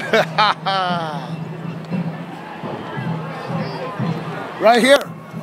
Right here.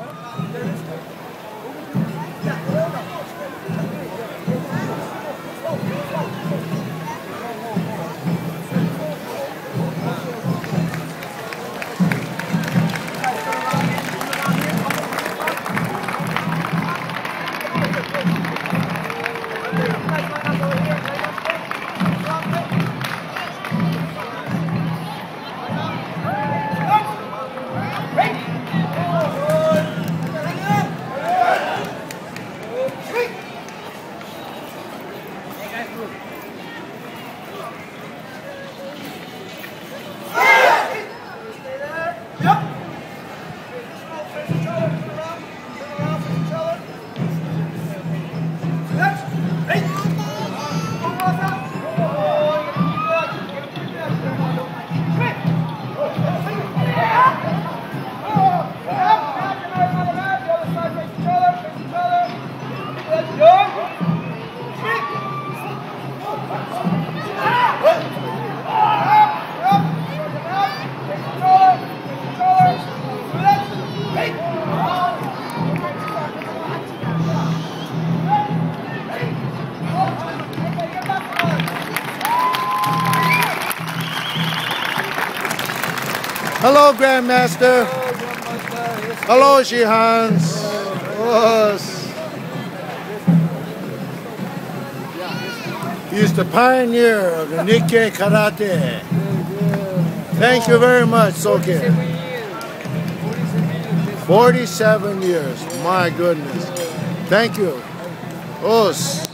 Hello, Grandmaster. Hello, Shihans. He's the pioneer of the Nikkei Karate. Thank you very much, Soke. 47 years. My goodness. Thank you. Os.